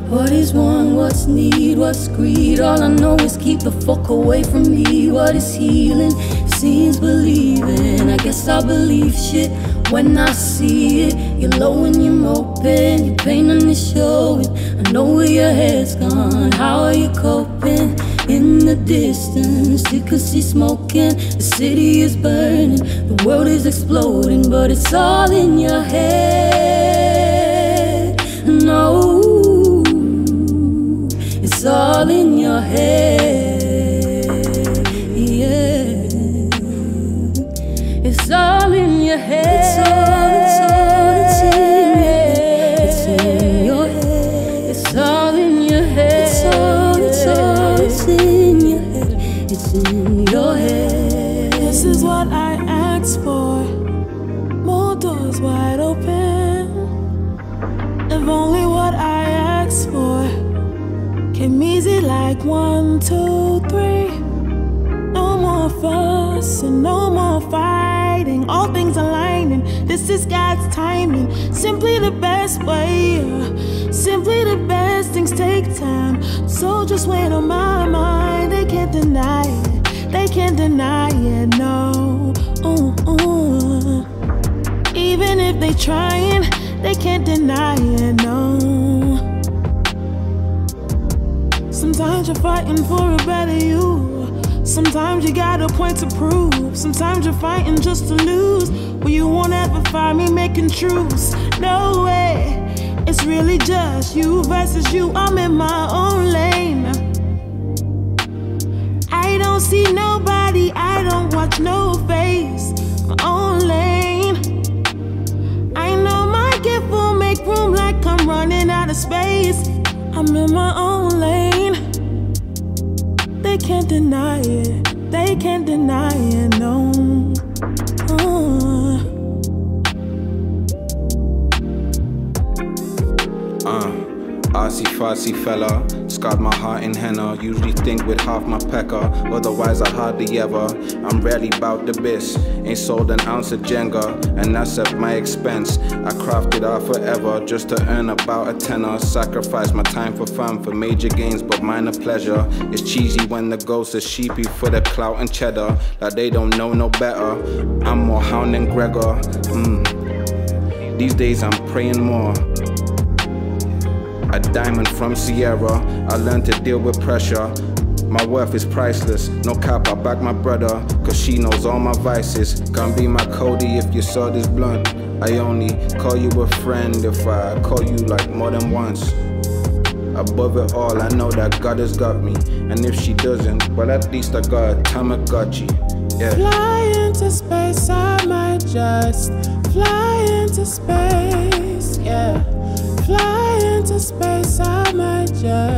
What is want, what's need, what's greed? All I know is keep the fuck away from me. What is healing? Seeing's believing. I guess I believe shit when I see it. You're low and you're moping, your pain on is showing. I know where your head's gone, how are you coping? In the distance, you could see smoking. The city is burning, the world is exploding, but it's all in your head. No, it's all in your head. Yeah, it's all in your head. It's in your head. It's all in your head. It's in your head. It's in your head. This is what I asked for. More doors wide open. If only what I asked for came easy like 1, 2, 3. No more fuss and no more fighting. All things aligning. This is God's timing. Simply the best way. Simply the best. Things take time. So just wait on my mind. They can't deny it. They can't deny it. No. Even if they trying, they can't deny it. No. Sometimes you're fighting for a better you. Sometimes you got a point to prove. Sometimes you're fighting just to lose. Well, you won't ever find me making truce. No way. It's really just you versus you. I'm in my own lane. I don't see nobody. I don't watch no face. My own lane. I know my gift will make room like I'm running out of space. I'm in my own lane. They can't deny it. They can't deny it, no. Artsy-fartsy fella, scarred my heart in henna. Usually think with half my pecker, otherwise I hardly ever. I'm rarely bout the biz, ain't sold an ounce of Jenga, and that's at my expense. I crafted art forever, just to earn about a tenner. Sacrifice my time for fun, for major gains, but minor pleasure. It's cheesy when the ghosts are sheepy for the clout and cheddar, like they don't know no better. I'm more hound than Gregor. These days I'm praying more. A diamond from Sierra, I learned to deal with pressure. My worth is priceless, no cap, I back my brother, cause she knows all my vices. Can't be my Cody if you saw this blunt. I only call you a friend if I call you like more than once. Above it all, I know that God has got me, and if she doesn't, well at least I got a Tamagotchi. Yeah. Fly into space, I might just fly into space, yeah. Fly into space, I might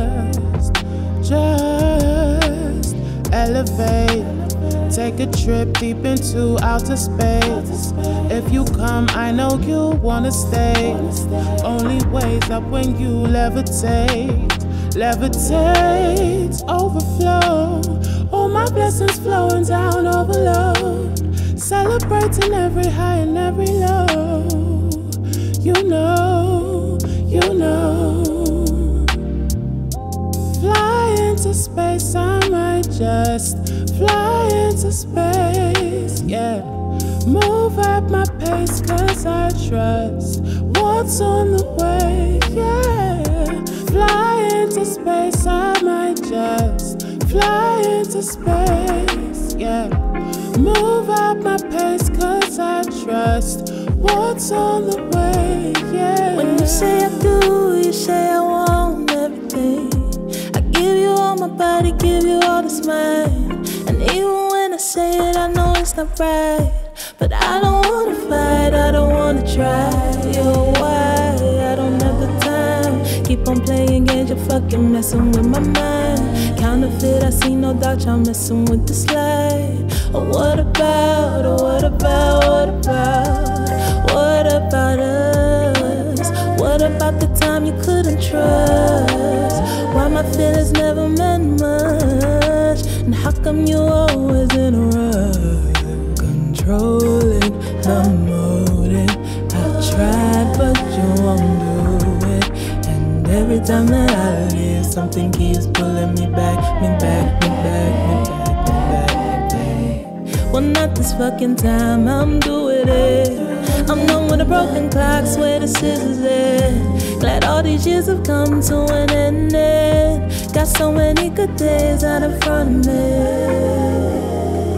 just elevate. Take a trip deep into outer space. If you come, I know you'll wanna stay. Only ways up when you levitate. Levitate, overflow. All my blessings flowing down, overload. Celebrating every high and every low. You know. Fly into space, I might just fly into space, yeah. Move at my pace, cause I trust what's on the way, yeah. Fly into space, I might just fly into space, yeah. Move at my pace, cause I trust what's on the way, yeah. When you say I do, you say I want everything. I give you all my body, give you all that's mine. And even when I say it, I know it's not right. But I don't wanna fight, I don't wanna try. Yo, why? I don't have the time. Keep on playing games, you're fucking messing with my mind. Counterfeit, I see no doubt, y'all messing with the slide. Oh, what about, oh, what about, what about? What about us? What about the time you couldn't trust? Why my feelings never meant much? And how come you always in a rush? Controlling the motive. I tried but you won't do it. And every time that I leave, something keeps pulling me back, me back, me back, me back, me back, me back. Well, not this fucking time, I'm doing it. I'm done with the broken clocks where the scissors at. Glad all these years have come to an end. Got so many good days out in front of me.